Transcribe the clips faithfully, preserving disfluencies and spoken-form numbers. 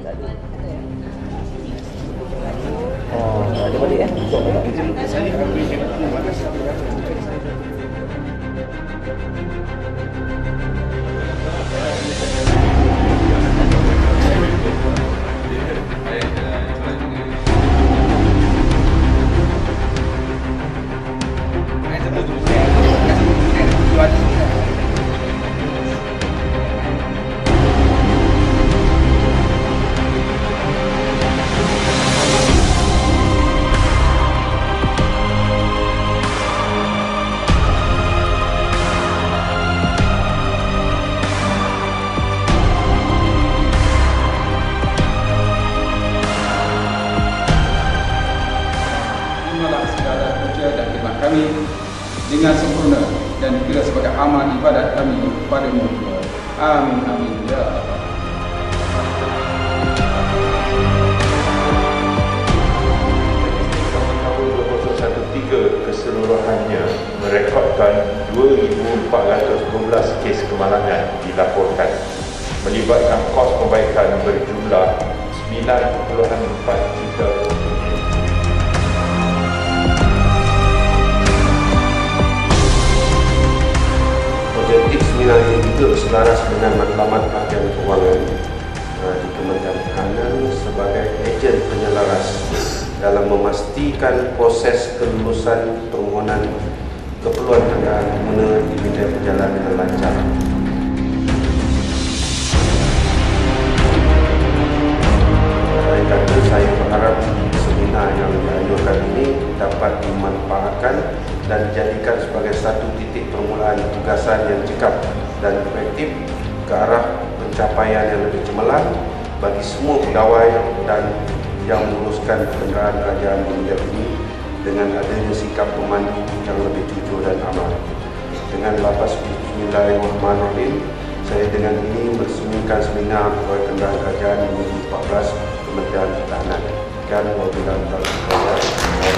Oh, ada balik eh? Kami dengan sempurna dan dikira sebagai amal ibadat kami kepadamu. Amin amin ya Allah. Tahun dua ribu dua puluh tiga keseluruhannya merekodkan dua ribu empat ratus dua belas kes kemalangan dilaporkan, melibatkan kos perbaikan berjumlah sembilan perpuluhan empat juta. Objektif seminar ini juga selaras dengan matlamat bahagian kewangan uh, di Kementerian Pertahanan sebagai ejen penyelaras dalam memastikan proses kelulusan permohonan keperluan kenderaan pengguna diminta berjalan dengan lancar. Oleh kerana saya berharap seminar yang dianjurkan ini dapat dimanfaatkan dan dijadikan sebagai satu titik permulaan tugasan yang cekap dan efektif ke arah pencapaian yang lebih cemerlang bagi semua pegawai dan yang menguruskan kenderaan kerajaan di negara ini dengan adanya sikap pemandu yang lebih jujur dan amal. Dengan lafaz Bismillahirrahmanirrahim, saya dengan ini meresmikan seminar pegawai kenderaan kerajaan dua ribu empat belas Kementerian Pertahanan. Sekian, wabillahi taufiq.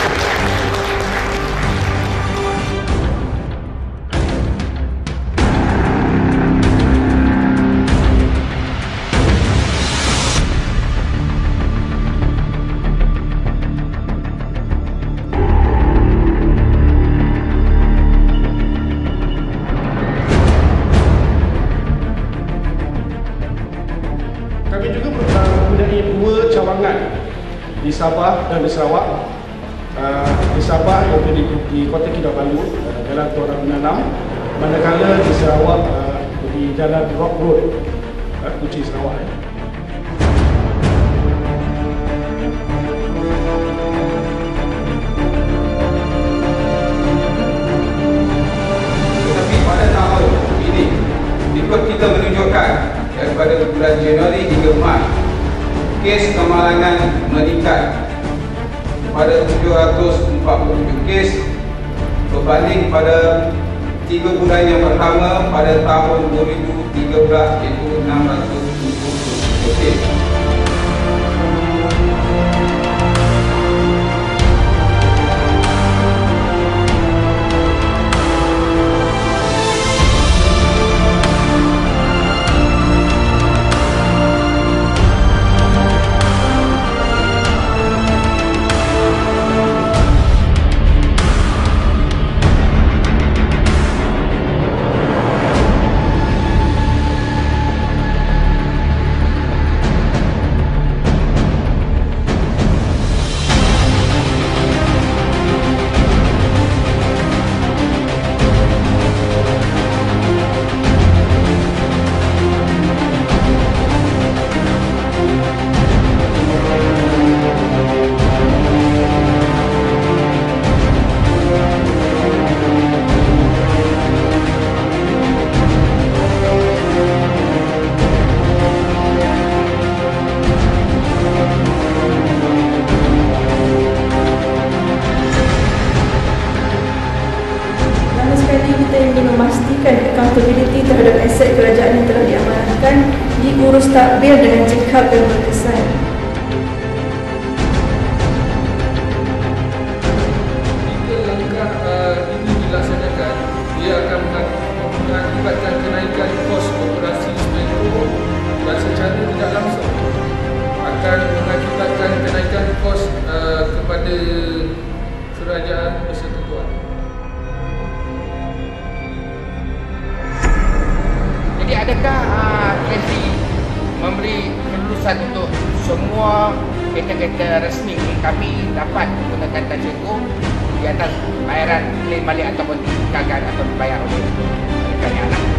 Kami juga mempunyai dua cawangan di Sabah dan di Sarawak. Uh, di Sabah iaitu di, di Kota Kinabalu, uh, Jalan Tuan Abdul Enam, manakala di Sarawak uh, di Jalan Rock Road, uh, Kuching Sarawak. Eh. Tetapi pada tahun ini, report kita menunjukkan daripada bulan Januari hingga Mac, kes kemalangan meningkat pada tujuh ratus empat puluh tujuh kes berbanding pada tiga bulan yang pertama pada tahun dua ribu tiga belas iaitu enam ratus tujuh puluh tujuh kes. accountability terhadap aset kerajaan yang telah diamanahkan diurus takbir dengan cekap dan berkesan. Jika langkah uh, ini dilaksanakan, ia akan mengakibatkan kenaikan kos operasi Semeru dan secara tidak langsung untuk semua kereta-kereta resmi kami dapat menggunakan touch and go di atas bayaran klaim balik ataupun gagal atau dibayar oleh mereka yang anak.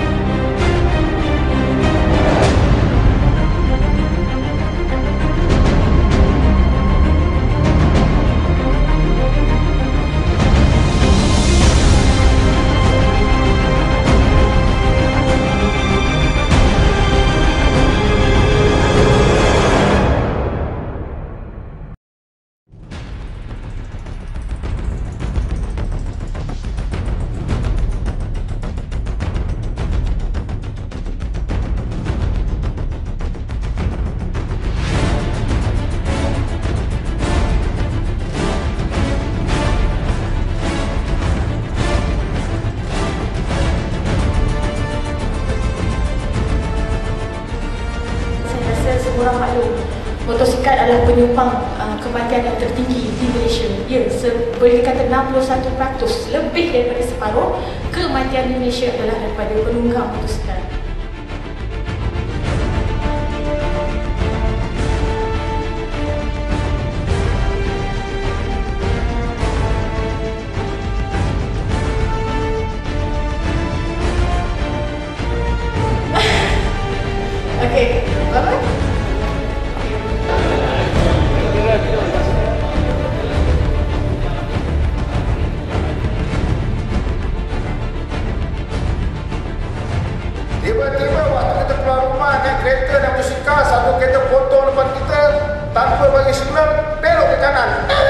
Orang maklum, motosikal adalah penyumbang uh, kematian yang tertinggi di Malaysia. Ya, boleh dikata enam puluh satu peratus, lebih daripada separuh kematian di Malaysia adalah daripada penunggang motosikal. Okey, apa? Tiba-tiba waktu kita keluar rumah naik kereta dan motosikal, satu kereta potong depan kita tanpa bagi signal, belok ke kanan.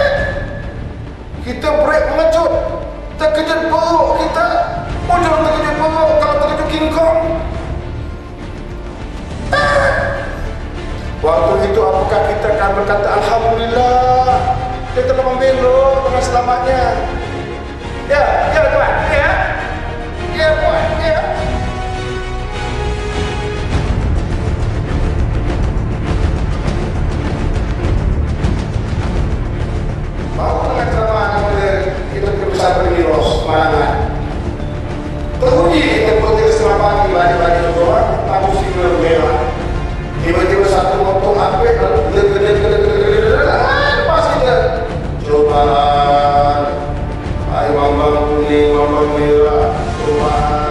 Kita brek mengejut, terkejut perut kita, muncul terkejut perut kalau terkejut King Kong. Waktu itu apakah kita akan berkata Alhamdulillah kita telah membelok dengan selamatnya? Ya, ya tuan, ya, ya puan, ya. Baru dengan ceramah kepada kita berusaha bermiros semangat. Teruji kita berhenti setengah pagi balik-balik orang, aku signal merah. Tiba-tiba satu motor apik lalu gede-gede-gede-gede-gede lepas kita. Cobaan, air mambang kuning, mambang merah, cobaan.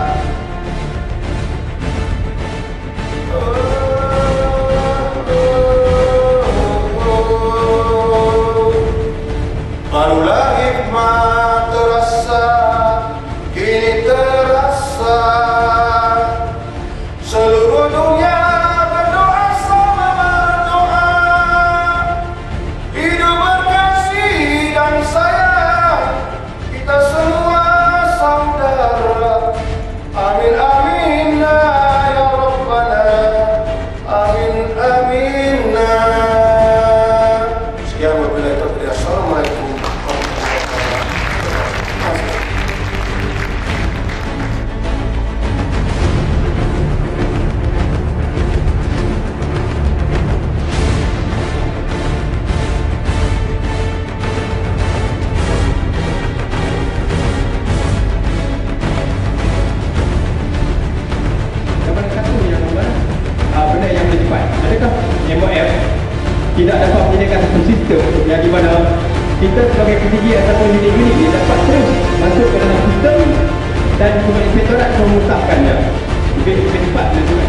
Barulah hikmah terasa, kini terasa seluruh dunia berdoa sama berdoa, hidup berkasih dan sayang, kita semua saudara. Amin amin ya Rabbana, amin amin. Sekian wabillahi taufiq. Assalamualaikum. Tidak dapat menyediakan satu sistem yang di mana kita sebagai pentinggi ataupun unit-unit ini dapat terus masuk ke dalam sistem dan kemudian inspektorat memusatkannya lebih lebih cepat dan juga.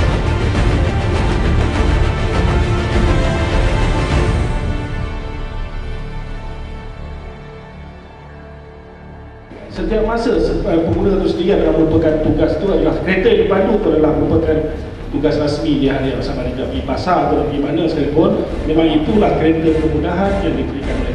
Setiap masa pengguna itu sendiri adalah merupakan tugas itu adalah kereta yang dipandu itu adalah merupakan tugas rasmi dia hari sama ada pergi pasar atau pergi mana sekalipun, memang itulah kereta kemudahan yang diberikan oleh